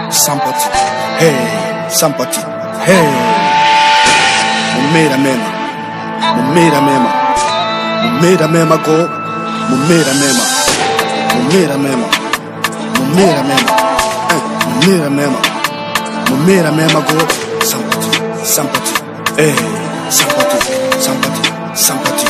Somebody, hey, somebody, hey. Mumera mema, mumera mema, mumera mema go, mumera mema, mumera mema, mumera mema, mumera mema, mumera mema go. Somebody, somebody, hey, somebody, somebody, somebody.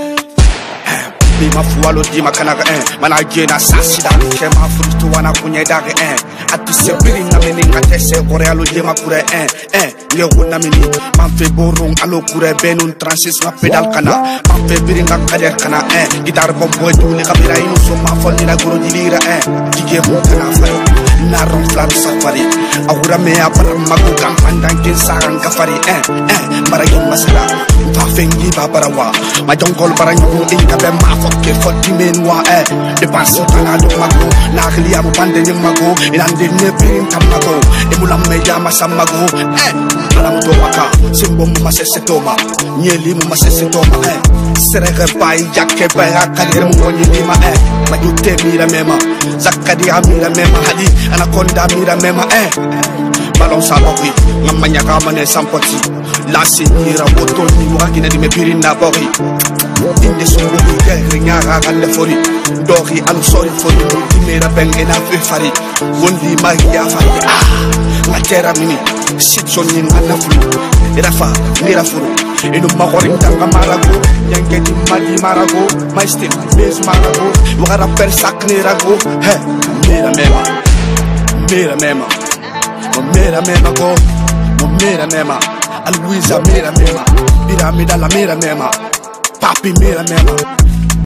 Be my fualo di makanaga mana jena sasida ke ma fruto wana kunye dage ati se biri na mini ngate se korealo di makure ye wona mini man fe borong alo kure benun transis na pedal kana man fe biri nga kader kana guitar bombo duli kabira inu so ma folli na goro di lira dige mo kana fayo na ron flan safari awura me apara magu kampandan kin saran kafari mara yom masala ta fengi babarawa ma jongol baranyu inga be ma fokke foti menwa de passo tanado mago na khliya mo pande nyamago inande ne pirin tamago emulam me jama samago ala mo to maka simbo mo masese toma nyeli mo masese toma serege bay jakke bay akadir mo nyeli ma ma jutte mira mema zakadi amira mema hadi anakonda mira mema balon sabori mamanya kama ne sampoti la sinira boto ni wakina di me pirin na bori inde songo ke nyara galle fori dohi alu sorry fori dimera bengena fe fari wondi magia fari matera mini sit sonin anafu irafa mira furu inu magorin tanga marago yange di mali marago maistin bes marago wara per sakne rago mera mema mera mema mera mema go mera mema alwiza mera mema piramida la mera mema papi mera mema